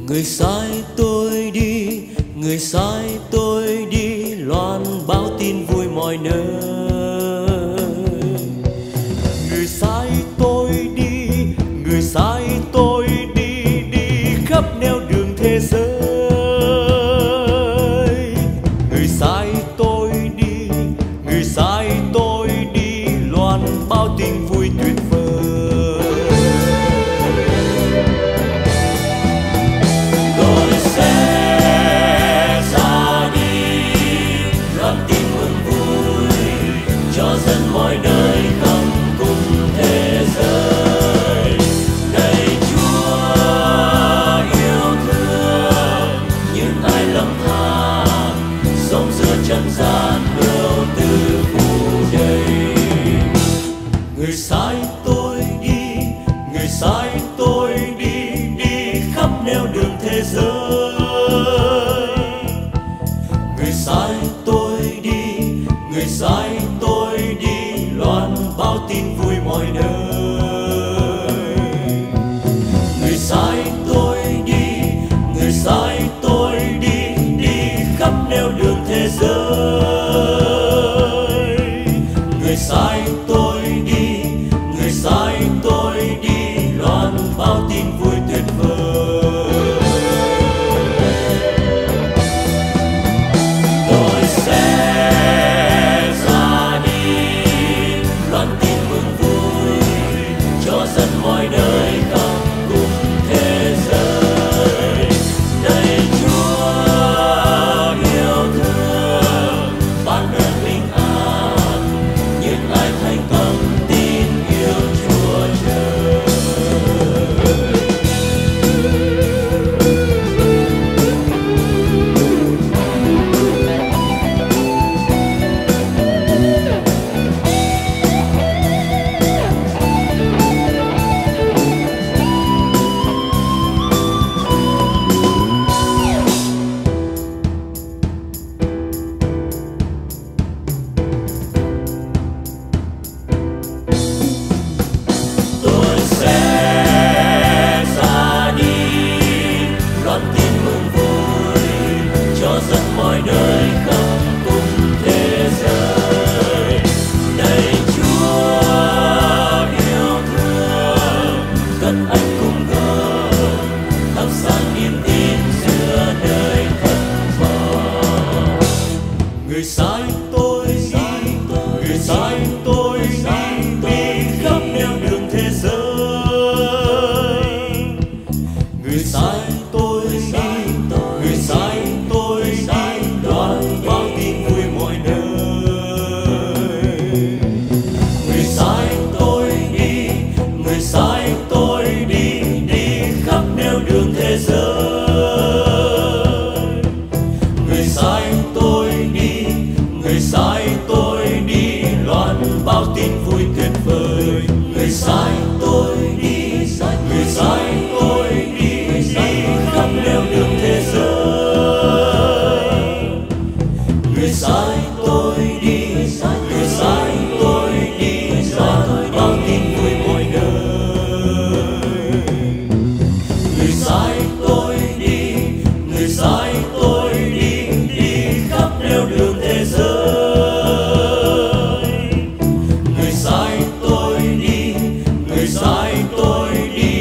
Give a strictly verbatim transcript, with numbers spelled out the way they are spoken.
Người sai tôi đi, người sai tôi đi, loan báo tin vui mọi nơi. Người sai tôi đi, người sai tôi đi, đi khắp nẻo đường thế giới. Người sai tôi đi, người sai tôi đi, loan báo tin vui tuyệt vời. Mọi nơi khắp cùng thế giới, này Chúa yêu thương những ai lầm than, sống giữa trần gian bưu tư phủ đầy. Người sai tôi đi, người sai tôi đi, đi khắp nẻo đường thế giới. Người sai tôi đi, người sai tôi đi, loan báo tin vui mọi nơi. Người sai tôi đi, người sai tôi đi, đi khắp nẻo đường thế giới. Người sai tôi đi, người sai tôi đi, loan báo tin vui tuyệt vời. Tôi sẽ mọi nơi khắp cùng thế giới, này Chúa yêu thương ban ơn bình an những ai thành tâm tin yêu Chúa trời. Mọi nơi khắp cùng thế giới, này Chúa yêu thương cất anh cùng gần, thắp sáng niềm tin giữa đời thất vọng. Người sai tôi đi, người sai tôi đi, đi khắp nẻo đường thế giới. Người sai tôi đi, người sai tôi đi, loan báo tin vui mọi nơi. Người sai tôi đi, người sai tôi đi, đi khắp nẻo đường thế giới. Người sai tôi đi, người sai tôi đi, loan báo tin vui tuyệt vời. Người sai tôi đi, người sai tôi đi, đi khắp nẻo đường thế giới. Người sai tôi đi, người sai tôi đi, loan báo tin vui mọi nơi. Người sai tôi đi, người sai tôi đi, đi khắp nẻo đường thế giới. Người sai tôi đi, người sai tôi đi,